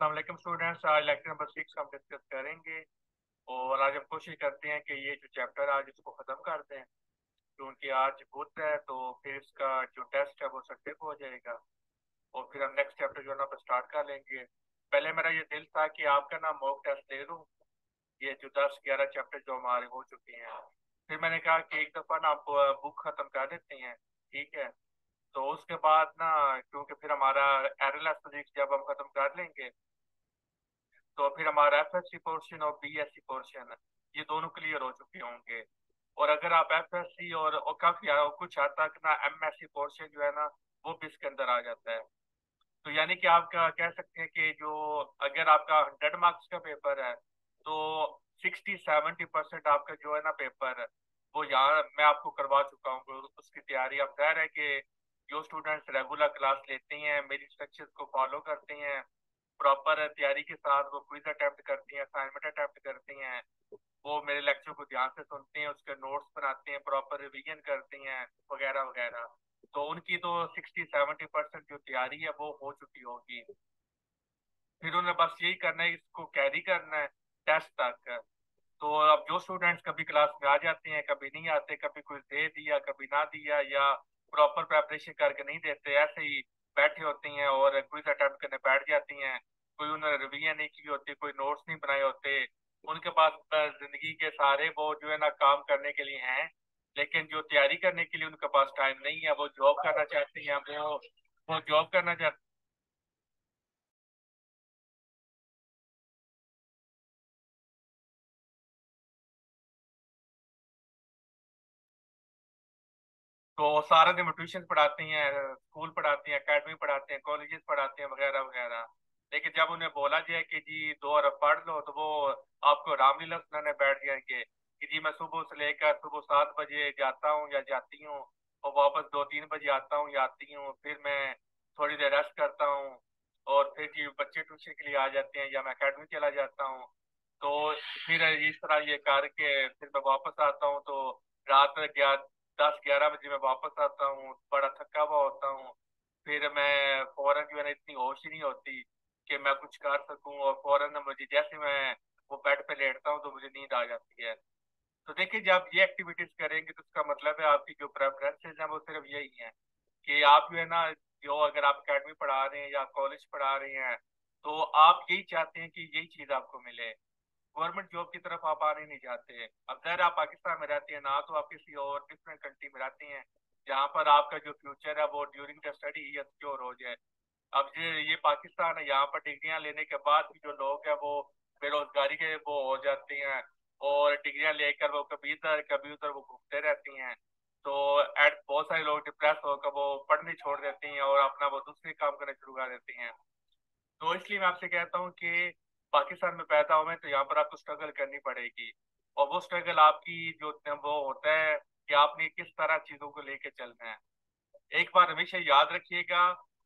अस्सलाम वालेकुम स्टूडेंट्स, आज लेक्चर नंबर 6 हम डिस्कस करेंगे। और आज हम कोशिश करते हैं कि ये जो चैप्टर आज इसको ख़त्म कर दें, क्योंकि आज बुध है तो फिर इसका जो टेस्ट है वो संडे को हो जाएगा और फिर हम नेक्स्ट चैप्टर जो है ना स्टार्ट कर लेंगे। पहले मेरा ये दिल था कि आपका ना मॉक टेस्ट दे दूँ, ये जो 10-11 चैप्टर जो हमारे हो चुके हैं। फिर मैंने कहा कि एक दफ़ा ना आप बुक ख़त्म कर देते हैं, ठीक है। तो उसके बाद ना, क्योंकि फिर हमारा एरएलएस फिजिक्स जब हम ख़त्म कर लेंगे तो फिर हमारा एफएससी पोर्शन और बीएससी पोर्शन ये दोनों क्लियर हो चुके होंगे। और अगर आप एफएससी और काफी कुछ हद तक ना एमएससी पोर्शन जो है ना वो भी इसके अंदर आ जाता है। तो यानी कि आप कह सकते हैं कि जो अगर आपका 100 मार्क्स का पेपर है तो 60-70% आपका जो है ना पेपर वो यहाँ मैं आपको करवा चुका हूँ। उसकी तैयारी अब जाहिर है कि जो स्टूडेंट्स रेगुलर क्लास लेते हैं, मेरी इंस्ट्रक्शंस को फॉलो करते हैं, प्रॉपर तैयारी के साथ वो क्विज अटेम्प्ट करती हैं, असाइनमेंट अटेम्प्ट करती हैं, वो मेरे लेक्चर को ध्यान से सुनते हैं, उसके नोट्स बनाते हैं, प्रॉपर रिवीजन करते हैं वगैरह वगैरह, तो उनकी तो 60-70% जो तैयारी है वो हो चुकी होगी। फिर उन्हें बस यही करना है, इसको कैरी करना है टेस्ट तक। तो अब जो स्टूडेंट्स कभी क्लास में आ जाते हैं, कभी नहीं आते, कभी कुछ दे दिया कभी ना दिया, या प्रॉपर प्रेपरेशन करके नहीं देते, ऐसे ही बैठे होते हैं और क्विज अटेम्प्ट करने बैठ जाती हैं, कोई उन्होंने रिवीजन नहीं की होती, कोई नोट्स नहीं बनाए होते। उनके पास जिंदगी के सारे वो जो है ना काम करने के लिए हैं, लेकिन जो तैयारी करने के लिए उनके पास टाइम नहीं है। वो जॉब करना चाहते हैं, वो जॉब करना चाहते तो सारा दिन वो ट्यूशन पढ़ाती हैं, स्कूल पढ़ाती हैं, एकेडमी पढ़ाते हैं, कॉलेजेस पढ़ाते हैं वगैरह वगैरह। लेकिन जब उन्हें बोला जाए कि जी 2 अरब पढ़ लो तो वो आपको रामलीला सुनाने बैठ जाएंगे कि जी मैं सुबह से लेकर सुबह 7 बजे जाता हूँ या जाती हूँ और वापस 2-3 बजे आता हूँ या आती हूँ, फिर मैं थोड़ी देर रेस्ट करता हूँ और फिर जी बच्चे ट्यूशन के लिए आ जाते हैं या मैं अकेडमी चला जाता हूँ। तो फिर इस तरह ये करके फिर मैं वापस आता हूँ तो रात में 10-11 बजे मैं वापस आता हूँ, बड़ा थका हुआ होता हूँ। फिर मैं फौरन जो है ना इतनी होश ही नहीं होती कि मैं कुछ कर सकूं, और फौरन मुझे जैसे मैं वो बेड पे लेटता हूँ तो मुझे नींद आ जाती है। तो देखिए, जब ये एक्टिविटीज करेंगे तो उसका मतलब है आपकी जो प्रेफरेंसेज हैं वो सिर्फ यही है कि आप जो है ना, जो अगर आप अकेडमी पढ़ा रहे हैं या कॉलेज पढ़ा रहे हैं तो आप यही चाहते हैं कि यही चीज आपको मिले, गवर्नमेंट जॉब की तरफ आप आने नहीं चाहते। अब अगर आप पाकिस्तान में रहते हैं ना, तो आप किसी और डिफरेंट कंट्री में रहते हैं जहाँ पर आपका जो फ्यूचर है वो ड्यूरिंग द स्टडी ही सिक्योर हो जाए। अब ये पाकिस्तान है, यहाँ पर डिग्रियां लेने के बाद भी जो लोग हैं वो बेरोजगारी के वो हो जाते हैं और डिग्रियां लेकर वो कभी उधर वो घूमते रहती हैं। तो एट बहुत सारे लोग डिप्रेस होकर वो पढ़ने छोड़ देते हैं और अपना वो दूसरे काम करना शुरू कर देते हैं। तो इसलिए मैं आपसे कहता हूँ कि पाकिस्तान में पैदा हुए हैं तो यहाँ पर आपको स्ट्रगल करनी पड़ेगी, और वो स्ट्रगल आपकी जो वो होता है कि आपने किस तरह चीजों को लेके चलना है। एक बार हमेशा याद रखिएगा,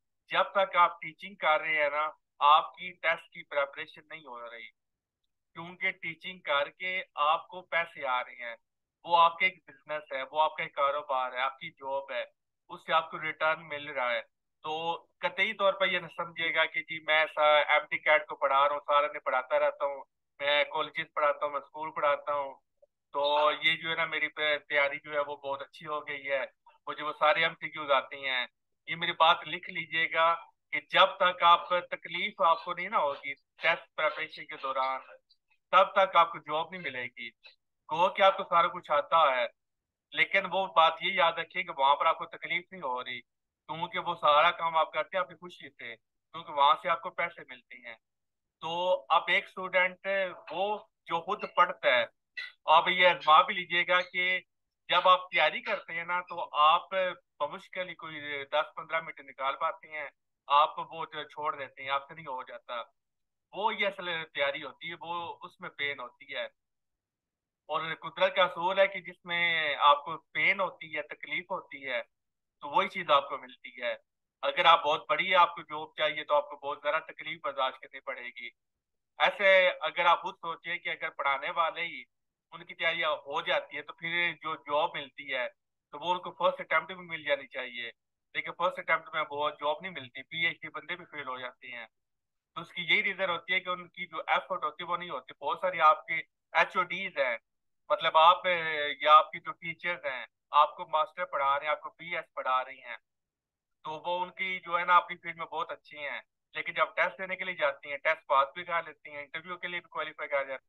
जब तक आप टीचिंग कर रहे हैं ना, आपकी टेस्ट की प्रेपरेशन नहीं हो रही, क्योंकि टीचिंग करके आपको पैसे आ रहे हैं। वो आपका एक बिजनेस है, वो आपका एक कारोबार है, आपकी जॉब है, उससे आपको रिटर्न मिल रहा है। तो कतई तौर पर ये न समझिएगा कि जी मैं एमटी कैट को पढ़ा रहा हूँ, सारा दिन पढ़ाता रहता हूँ, मैं कॉलेजेस पढ़ाता हूँ, मैं स्कूल पढ़ाता हूँ, तो ये जो है ना मेरी तैयारी जो है वो बहुत अच्छी हो गई है, मुझे वो सारे एमसीक्यूज आते हैं। ये मेरी बात लिख लीजिएगा कि जब तक आप तकलीफ आपको नहीं ना होगी टेस्ट प्रिपरेशन के दौरान, तब तक आपको जॉब नहीं मिलेगी। कहो कि आपको सारा कुछ आता है, लेकिन वो बात ये याद रखिए कि वहां पर आपको तकलीफ नहीं हो रही, क्योंकि वो सारा काम आप करते हैं आपकी खुशी से, क्योंकि वहां से आपको पैसे मिलते हैं। तो अब एक स्टूडेंट वो जो खुद पढ़ता है, आप ये आजमा भी लीजिएगा कि जब आप तैयारी करते हैं ना तो आप बमुश्किल ही कोई 10-15 मिनट निकाल पाते हैं, आप वो जो छोड़ देते हैं, आपसे नहीं हो जाता। वो ये असल तैयारी होती है, वो उसमें पेन होती है। और कुदरत का असूल है कि जिसमें आपको पेन होती है, तकलीफ होती है, तो वही चीज आपको मिलती है। अगर आप बहुत बड़ी आपको जॉब चाहिए तो आपको बहुत ज्यादा तकलीफ बर्दाश्त करनी पड़ेगी। ऐसे अगर आप खुद सोचिए कि अगर पढ़ाने वाले ही उनकी तैयारियां हो जाती है तो फिर जो जॉब मिलती है तो वो उनको फर्स्ट अटेम्प्ट में मिल जानी चाहिए, लेकिन फर्स्ट अटेम्प्ट में वो जॉब नहीं मिलती, पीएचडी बंदे भी फेल हो जाते हैं। तो उसकी यही रीजन होती है कि उनकी जो एफर्ट होती है वो नहीं होती। बहुत सारी आपके एचओडीज हैं, मतलब आप या आपकी जो टीचर्स हैं, आपको मास्टर पढ़ा रहे हैं, आपको बीएस पढ़ा रही हैं, तो वो उनकी जो है ना अपनी फील्ड में बहुत अच्छी हैं, लेकिन जब टेस्ट देने के लिए जाती हैं टेस्ट पास भी कर लेती हैं, इंटरव्यू के लिए भी क्वालिफाई कर जाती हैं।